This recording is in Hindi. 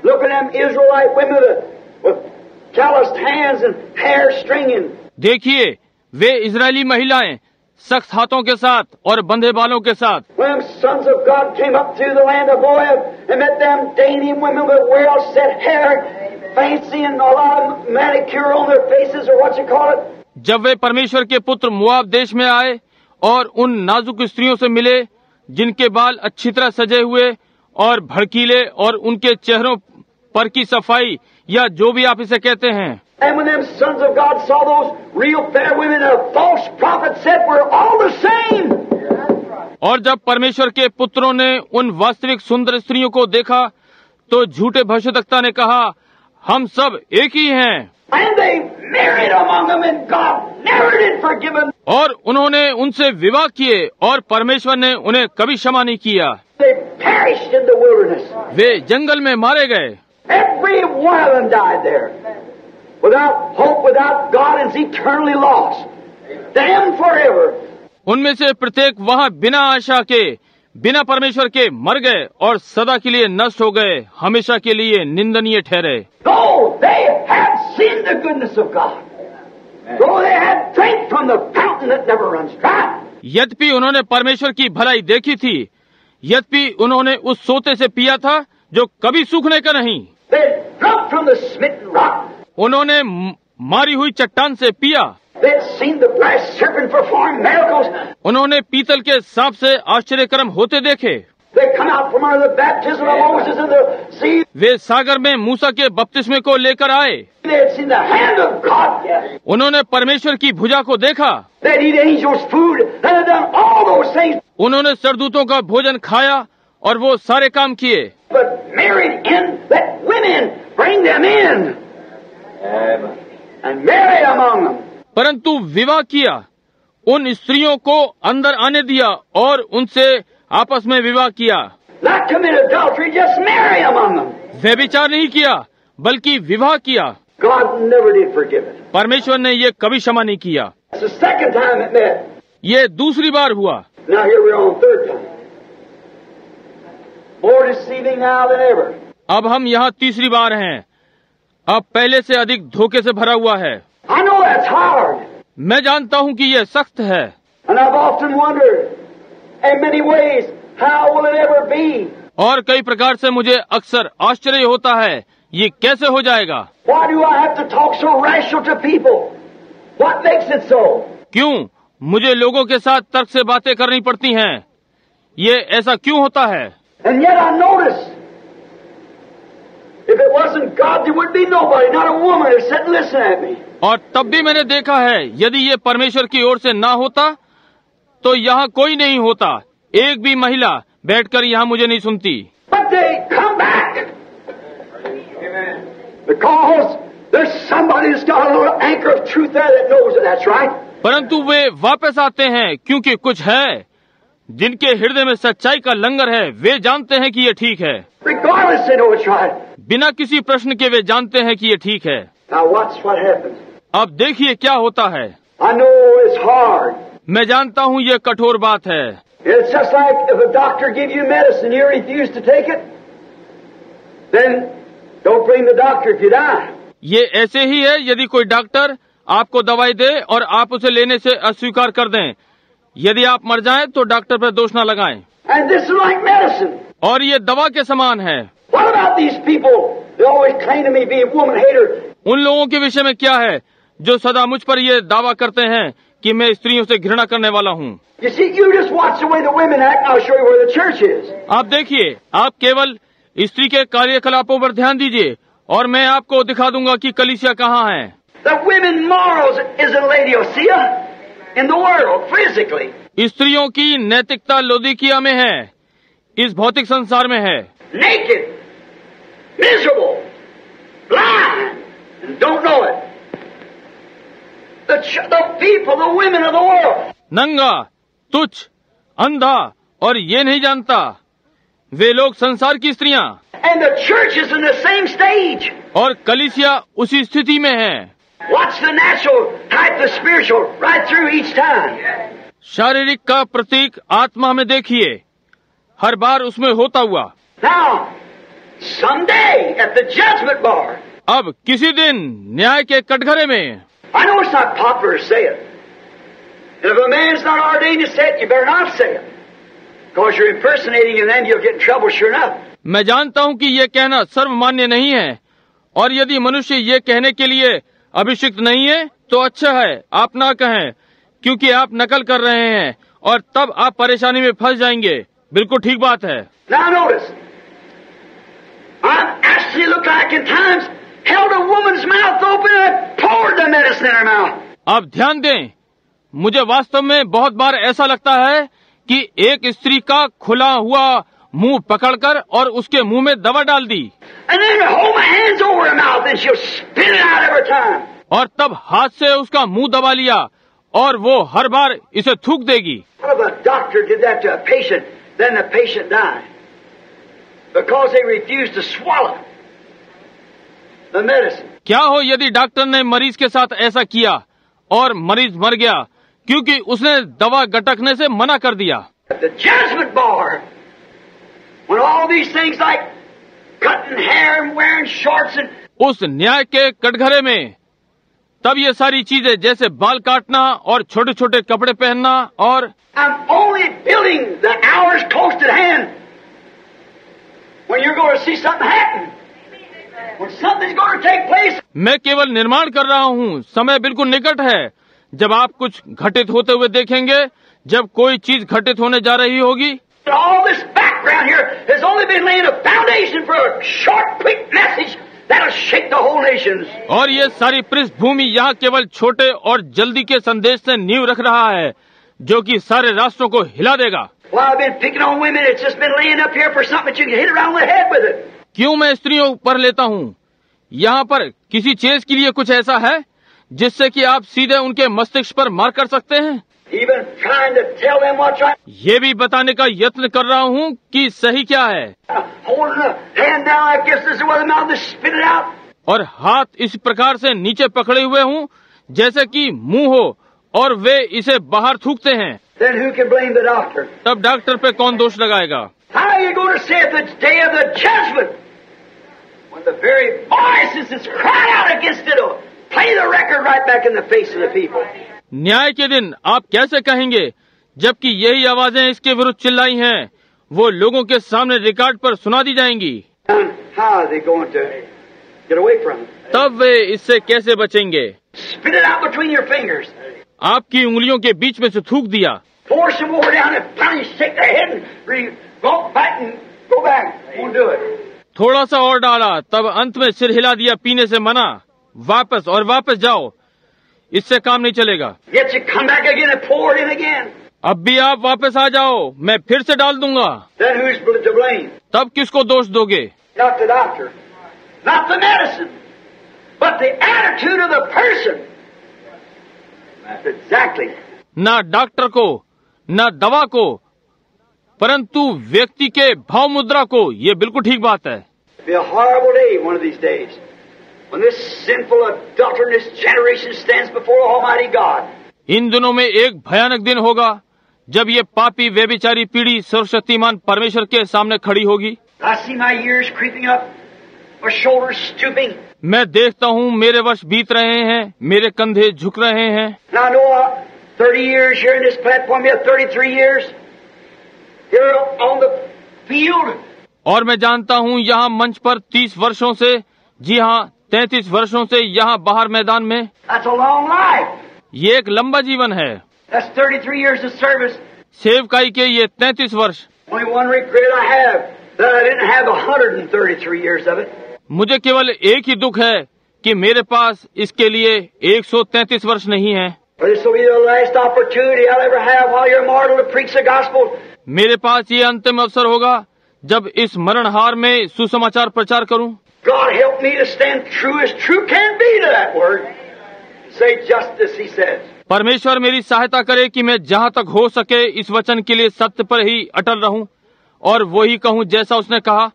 Look at them Israelite women with calloused hands and hair stringing. देखिए वे इजरायली महिलाएं सख्त हाथों के साथ और बंधे बालों के साथ। When sons of God came up through the land of Moab and met them dainty women with well-set hair, fancy and a lot of manicure on their faces or what you call it. जब वे परमेश्वर के पुत्र मोआब देश में आए और उन नाजुक स्त्रियों से मिले जिनके बाल अच्छी तरह सजे हुए और भड़कीले और उनके चेहरों पर की सफाई या जो भी आप इसे कहते हैं। And when them sons of God saw those real fair women, a false prophet said, "We're all the same." और जब परमेश्वर के पुत्रों ने उन वास्तविक सुंदर स्त्रियों को देखा तो झूठे भविष्यद्वक्ता ने कहा हम सब एक ही हैं। And they married among them, and God never did forgive them. और uन्होंने उनसे विवाह किए और परमेश्वर ने उन्हें कभी क्षमा नहीं किया। They perished in the wilderness. वे जंगल में मारे गए। Every one of them died there, without hope, without God, and is eternally lost. Damned forever. उनमें से प्रत्येक वहाँ बिना आशा के, बिना परमेश्वर के मर गए और सदा के लिए नष्ट हो गए, हमेशा के लिए निंदनीय ठहरे। Though they had seen the goodness of God, though they had drank from the fountain that never runs dry. यद्यपि उन्होंने परमेश्वर की भलाई देखी थी, यद्यपि उन्होंने उस सोते से पिया था जो कभी सूखने का नहीं। They had drunk from the smitten rock. उन्होंने मारी हुई चट्टान से पिया। They had seen the brass serpent perform miracles. उन्होंने पीतल के सांप से आश्चर्यकर्म होते देखे। They come out from under the baptism of Moses in the sea. वे सागर में मूसा के बपतिस्मे को लेकर आए। They had seen the hand of God. उन्होंने परमेश्वर की भुजा को देखा। They had eaten angels' food. They had done all those things. उन्होंने सरदूतों का भोजन खाया और वो सारे काम किए। But married in, let women bring them in. And marry among them. परंतु विवाह किया, उन स्त्रियों को अंदर आने दिया और उनसे आपस में विवाह किया। Not commit adultery, just marry among them. व्यभिचार नहीं किया बल्कि विवाह किया। God never did forgive it. परमेश्वर ने ये कभी क्षमा नहीं किया। It's the second time it met. ये दूसरी बार हुआ। Now here we are on the third time. More deceiving now than ever. अब हम यहाँ तीसरी बार हैं। अब पहले से अधिक धोखे से भरा हुआ है। I know that's hard. मैं जानता हूँ कि यह सख्त है। And I've often wondered, in many ways, how will it ever be? और कई प्रकार से मुझे अक्सर आश्चर्य होता है, ये कैसे हो जाएगा? Why do I have to talk so rational to people? What makes it so? क्यों मुझे लोगों के साथ तर्क से बातें करनी पड़ती हैं? ये ऐसा क्यों होता है? And yet I notice, if it wasn't God, there would be nobody, not a woman, to sit and listen at me. और तब भी मैंने देखा है, यदि ये परमेश्वर की ओर से ना होता, तो यहाँ कोई नहीं होता, एक भी महिला बैठकर यहाँ मुझे नहीं सुनती। But they come back. Because there's somebody who's got a little anchor of truth there that knows that that's right. परंतु वे वापस आते हैं क्योंकि कुछ है, जिनके हृदय में सच्चाई का लंगर है, वे जानते हैं कि ये ठीक है। Regardless, they know it's right. बिना किसी प्रश्न के वे जानते हैं कि ये ठीक है। Now watch what happens. अब देखिए क्या होता है। I know it's hard. मैं जानता हूँ ये कठोर बात है। It's just like if a doctor gives you medicine, you refuse to take it, then don't bring the doctor if you die. ये ऐसे ही है, यदि कोई डॉक्टर आपको दवाई दे और आप उसे लेने से अस्वीकार कर दें, यदि आप मर जाएं तो डॉक्टर पर दोष न लगाएं। And this is like medicine. और ये दवा के समान है। What about these people? They always claim to me be a woman hater. उन लोगों के विषय में क्या है जो सदा मुझ पर ये दावा करते हैं कि मैं स्त्रियों से घृणा करने वाला हूँ। You see, you just watch the way the women act, and I'll show you where the church is. आप देखिए, आप केवल स्त्री के कार्यकलापों पर ध्यान दीजिए और मैं आपको दिखा दूंगा कि कलीसिया कहाँ है। The women morals is in Laodicea, in the world, physically. स्त्रियों की नैतिकता लौदीकिया में है, इस भौतिक संसार में है। Naked, miserable, blind, and don't know it. The people, the women of the world. नंगा, तुच्छ, अंधा और ये नहीं जानता, वे लोग संसार की स्त्रियां। And the church is in the same stage. और कलीसिया उसी स्थिति में है। Watch the natural type, the spiritual, right through each time. शारीरिक का प्रतीक आत्मा में देखिए, हर बार उसमें होता हुआ। Now, Someday, at the judgment bar. अब किसी दिन न्याय के कटघरे में। I know it's not popular to say it. And if a man's not ordained to say it, you better not say it. Because you're impersonating and then you'll get in trouble sure enough. मैं जानता हूँ कि ये कहना सर्वमान्य नहीं है, और यदि मनुष्य ये कहने के लिए अभिषिक्त नहीं है तो अच्छा है आप ना कहें, क्योंकि आप नकल कर रहे हैं और तब आप परेशानी में फंस जाएंगे। बिल्कुल ठीक बात है। Now notice, I've actually looked like in times held a woman's mouth open and poured the medicine in her mouth. अब ध्यान दें, मुझे वास्तव में बहुत बार ऐसा लगता है कि एक स्त्री का खुला हुआ मुंह पकड़कर और उसके मुंह में दवा डाल दी, And then hold my hands over her mouth and she'll spit it out every time. और तब हाथ से उसका मुंह दबा लिया और वो हर बार इसे थूक देगी। What if a doctor did that to a patient, then the patient died? Because they refused to swallow the medicine. क्या हो यदि डॉक्टर ने मरीज के साथ ऐसा किया और मरीज मर गया क्योंकि उसने दवा गटकने से मना कर दिया। At the judgment bar, when all these things like cutting hair and wearing shorts and उस न्याय के कटघरे में तब ये सारी चीजें जैसे बाल काटना और छोटे छोटे कपड़े पहनना और I'm only building the hours close at hand when you're going to see something happen. When something's going to take place. मैं केवल निर्माण कर रहा हूँ, समय बिल्कुल निकट है जब आप कुछ घटित होते हुए देखेंगे, जब कोई चीज घटित होने जा रही होगी। All this background here has only been laying a foundation for a short, quick message that'll shake the whole nations. और ये सारी पृष्ठभूमि यहाँ केवल छोटे और जल्दी के संदेश से नींव रख रहा है जो कि सारे राष्ट्रों को हिला देगा। Well, I've been picking on women. It's just been laying up here for something that you can hit around the head with it. क्यों मैं स्त्रियों पर लेता हूँ? यहाँ पर किसी चीज के लिए कुछ ऐसा है जिससे कि आप सीधे उनके मस्तिष्क पर मार कर सकते हैं। Even trying to tell them what's right. ये भी बताने का यत्न कर रहा हूँ कि सही क्या है, Holding the hand down like this is where the mouth to spit it out. और हाथ इस प्रकार से नीचे पकड़े हुए हूँ जैसे कि मुंह हो और वे इसे बाहर थूकते हैं। Then who can blame the doctor? तब डॉक्टर पे कौन दोष लगाएगा? How are you going to say at the day of the judgment, when the very voices that's crying out against it will play the record right back in the face of the people? न्याय के दिन आप कैसे कहेंगे जबकि यही आवाजें इसके विरुद्ध चिल्लाई हैं, वो लोगों के सामने रिकॉर्ड पर सुना दी जाएंगी। And how are they going to get away from it? तब वे इससे कैसे बचेंगे? Spit it out between your fingers. आपकी उंगलियों के बीच में से थूक दिया, Pour some more down and finally shake their head and walk back and go back. Won't do it. थोड़ा सा और डाला, तब अंत में सिर हिला दिया, पीने से मना, वापस और वापस जाओ, इससे काम नहीं चलेगा। Yet you come back again and pour it in again. अब भी आप वापस आ जाओ, मैं फिर से डाल दूंगा। Then who's to blame? तब किसको दोष दोगे? Not the doctor, not the medicine, but the attitude of the person. That's exactly. ना डॉक्टर को, ना दवा को, परंतु व्यक्ति के भाव मुद्रा को। ये बिल्कुल ठीक बात है। It'll be a horrible day one of these days when this sinful, adulterous generation stands before Almighty God. इन दिनों में एक भयानक दिन होगा जब ये पापी व्यभिचारी पीढ़ी सर्वशक्तिमान परमेश्वर के सामने खड़ी होगी। I see my years creeping up, my shoulders stooping. मैं देखता हूँ मेरे वर्ष बीत रहे हैं, मेरे कंधे झुक रहे हैं। And I know 30 years here in this platform, we have 33 years here on the field. और मैं जानता हूँ यहाँ मंच पर 30 वर्षों से, जी हाँ 33 वर्षों से यहाँ बाहर मैदान में। That's a long life. ये एक लंबा जीवन है। That's 33 years of service. सेवकाई के ये 33 वर्ष। Only one regret I have, that I didn't have 133 years of it. मुझे केवल एक ही दुख है कि मेरे पास इसके लिए 133 वर्ष नहीं है। For this will be the last opportunity I'll ever have while you're mortal to preach the gospel. मेरे पास ये अंतिम अवसर होगा जब इस मरणहार में सुसमाचार प्रचार करूं। God help me to stand true as true can be to that word. Say just as he says. परमेश्वर मेरी सहायता करे कि मैं जहाँ तक हो सके इस वचन के लिए सत्य पर ही अटल रहूं और वही कहूं जैसा उसने कहा।